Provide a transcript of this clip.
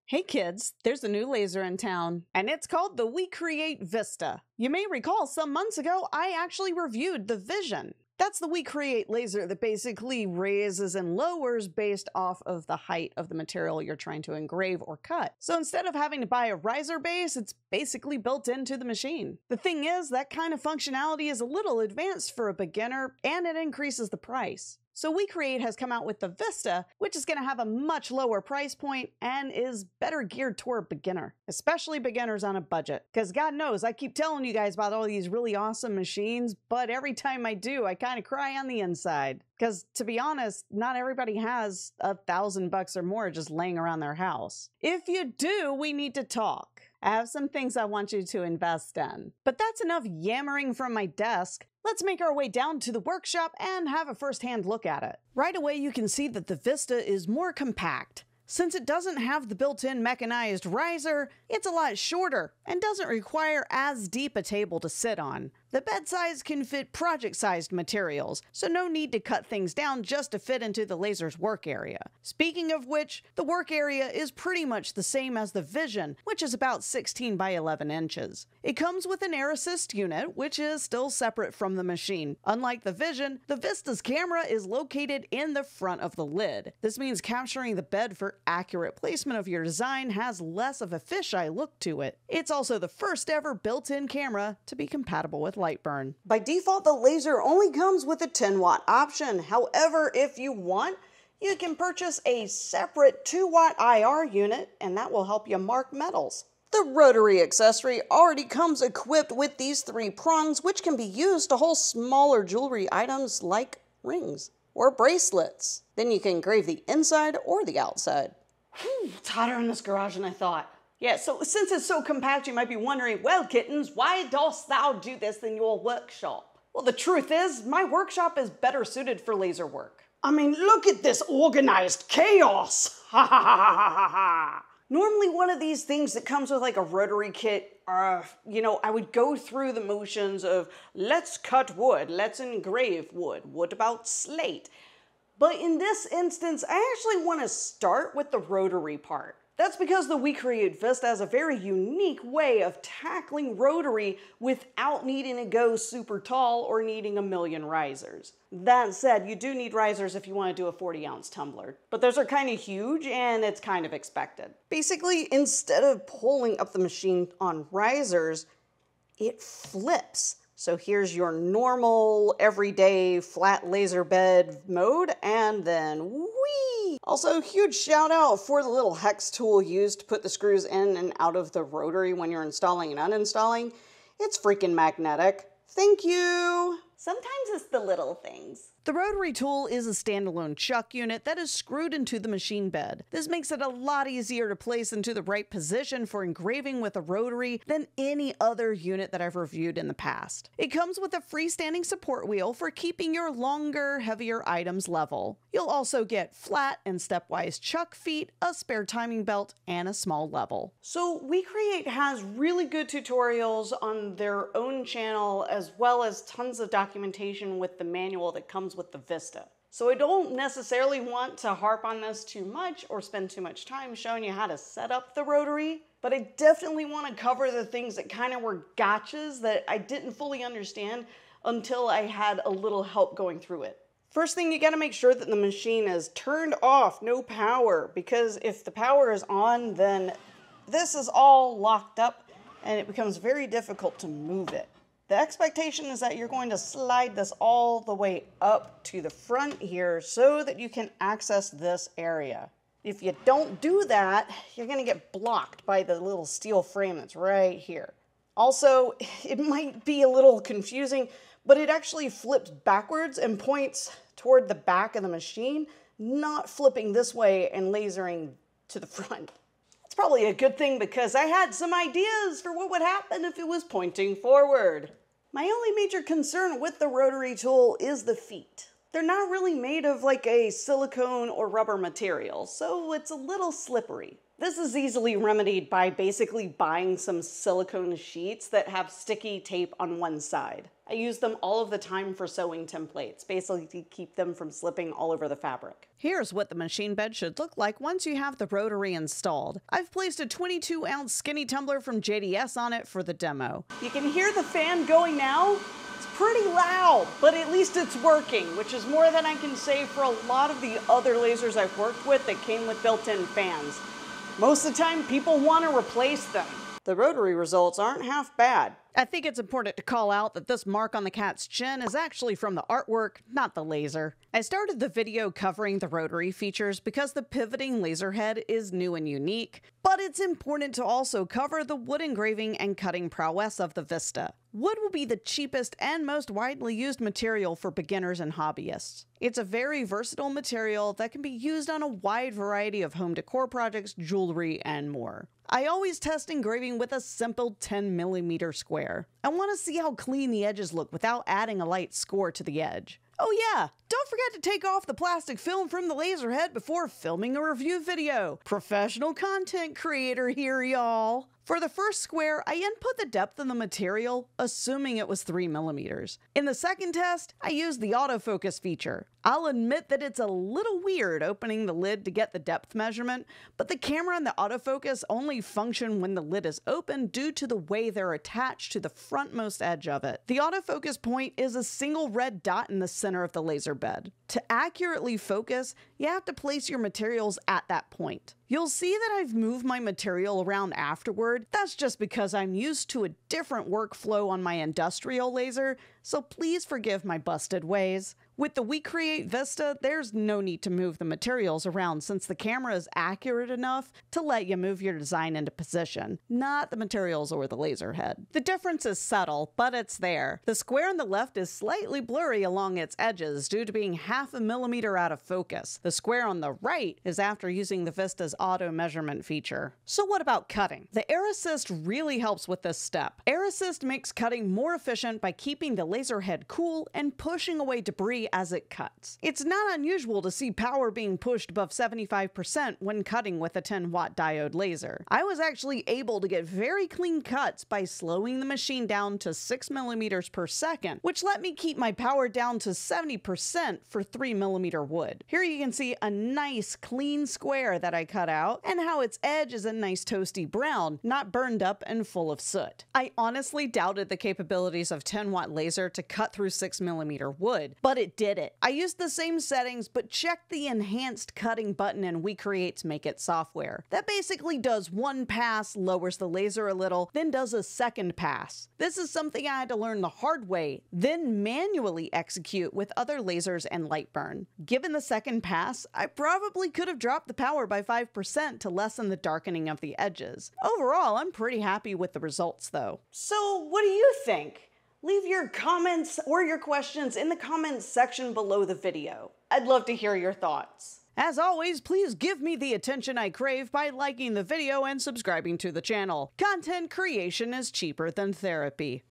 Hey kids, there's a new laser in town, and it's called the WeCreat Vista. You may recall some months ago I actually reviewed the Vision. That's the WeCreat laser that basically raises and lowers based off of the height of the material you're trying to engrave or cut. So instead of having to buy a riser base, it's basically built into the machine. The thing is, that kind of functionality is a little advanced for a beginner, and it increases the price. So WeCreat has come out with the Vista, which is going to have a much lower price point and is better geared toward beginner, especially beginners on a budget. Because God knows, I keep telling you guys about all these really awesome machines, but every time I do, I kind of cry on the inside. Because to be honest, not everybody has $1,000 or more just laying around their house. If you do, we need to talk. I have some things I want you to invest in. But that's enough yammering from my desk. Let's make our way down to the workshop and have a first-hand look at it. Right away you can see that the Vista is more compact. Since it doesn't have the built-in mechanized riser, it's a lot shorter and doesn't require as deep a table to sit on. The bed size can fit project-sized materials, so no need to cut things down just to fit into the laser's work area. Speaking of which, the work area is pretty much the same as the Vision, which is about 16 by 11 inches. It comes with an air assist unit, which is still separate from the machine. Unlike the Vision, the Vista's camera is located in the front of the lid. This means capturing the bed for accurate placement of your design has less of a fisheye look to it. It's also the first ever built-in camera to be compatible with Lightburn. By default, the laser only comes with a 10-watt option. However, if you want, you can purchase a separate 2-watt IR unit, and that will help you mark metals. The rotary accessory already comes equipped with these 3 prongs, which can be used to hold smaller jewelry items like rings or bracelets. Then you can engrave the inside or the outside. It's hotter in this garage than I thought. Yeah, so since it's so compact, you might be wondering, well, kittens, why dost thou do this in your workshop? Well, the truth is, my workshop is better suited for laser work. I mean, look at this organized chaos! Ha ha ha ha ha ha! Normally one of these things that comes with like a rotary kit, I would go through the motions of let's cut wood, let's engrave wood, what about slate? But in this instance, I actually want to start with the rotary part. That's because the WeCreat Vista has a very unique way of tackling rotary without needing to go super tall or needing a million risers. That said, you do need risers if you want to do a 40-ounce tumbler, but those are kind of huge and it's kind of expected. Basically, instead of pulling up the machine on risers, it flips. So here's your normal, everyday, flat laser bed mode, and then whee! Also, huge shout out for the little hex tool used to put the screws in and out of the rotary when you're installing and uninstalling. It's freaking magnetic. Thank you! Sometimes it's the little things. The Rotary Tool is a standalone chuck unit that is screwed into the machine bed. This makes it a lot easier to place into the right position for engraving with a rotary than any other unit that I've reviewed in the past. It comes with a freestanding support wheel for keeping your longer, heavier items level. You'll also get flat and stepwise chuck feet, a spare timing belt, and a small level. So WeCreat has really good tutorials on their own channel, as well as tons of documentation with the manual that comes with the Vista. So I don't necessarily want to harp on this too much or spend too much time showing you how to set up the rotary, but I definitely want to cover the things that kind of were gotchas that I didn't fully understand until I had a little help going through it. First thing, you got to make sure that the machine is turned off, no power, because if the power is on, then this is all locked up and it becomes very difficult to move it. The expectation is that you're going to slide this all the way up to the front here so that you can access this area. If you don't do that, you're going to get blocked by the little steel frame that's right here. Also, it might be a little confusing, but it actually flips backwards and points toward the back of the machine, not flipping this way and lasering to the front. It's probably a good thing because I had some ideas for what would happen if it was pointing forward. My only major concern with the rotary tool is the feet. They're not really made of like a silicone or rubber material, so it's a little slippery. This is easily remedied by basically buying some silicone sheets that have sticky tape on one side. I use them all of the time for sewing templates, basically to keep them from slipping all over the fabric. Here's what the machine bed should look like once you have the rotary installed. I've placed a 22-ounce skinny tumbler from JDS on it for the demo. You can hear the fan going now. It's pretty loud, but at least it's working, which is more than I can say for a lot of the other lasers I've worked with that came with built-in fans. Most of the time, people want to replace them. The rotary results aren't half bad. I think it's important to call out that this mark on the cat's chin is actually from the artwork, not the laser. I started the video covering the rotary features because the pivoting laser head is new and unique, but it's important to also cover the wood engraving and cutting prowess of the Vista. Wood will be the cheapest and most widely used material for beginners and hobbyists. It's a very versatile material that can be used on a wide variety of home decor projects, jewelry, and more. I always test engraving with a simple 10mm square. I want to see how clean the edges look without adding a light score to the edge. Oh yeah, don't forget to take off the plastic film from the laser head before filming a review video. Professional content creator here, y'all. For the first square, I input the depth of the material, assuming it was 3mm. In the second test, I used the autofocus feature. I'll admit that it's a little weird opening the lid to get the depth measurement, but the camera and the autofocus only function when the lid is open due to the way they're attached to the frontmost edge of it. The autofocus point is a single red dot in the center of the laser bed. To accurately focus, you have to place your materials at that point. You'll see that I've moved my material around afterward. That's just because I'm used to a different workflow on my industrial laser, so please forgive my busted ways. With the WeCreat Vista, there's no need to move the materials around since the camera is accurate enough to let you move your design into position, not the materials or the laser head. The difference is subtle, but it's there. The square on the left is slightly blurry along its edges due to being 0.5 millimeter out of focus. The square on the right is after using the Vista's auto measurement feature. So what about cutting? The Air Assist really helps with this step. Air Assist makes cutting more efficient by keeping the laser head cool and pushing away debris as it cuts. It's not unusual to see power being pushed above 75% when cutting with a 10-watt diode laser. I was actually able to get very clean cuts by slowing the machine down to 6mm per second, which let me keep my power down to 70% for 3mm wood. Here you can see a nice clean square that I cut out and how its edge is a nice toasty brown, not burned up and full of soot. I honestly doubted the capabilities of 10-watt laser to cut through 6mm wood, but it did it. I used the same settings, but checked the enhanced cutting button in WeCreat's Make It software. That basically does one pass, lowers the laser a little, then does a second pass. This is something I had to learn the hard way, then manually execute with other lasers and light burn. Given the second pass, I probably could have dropped the power by 5% to lessen the darkening of the edges. Overall, I'm pretty happy with the results though. So what do you think? Leave your comments or your questions in the comments section below the video. I'd love to hear your thoughts. As always, please give me the attention I crave by liking the video and subscribing to the channel. Content creation is cheaper than therapy.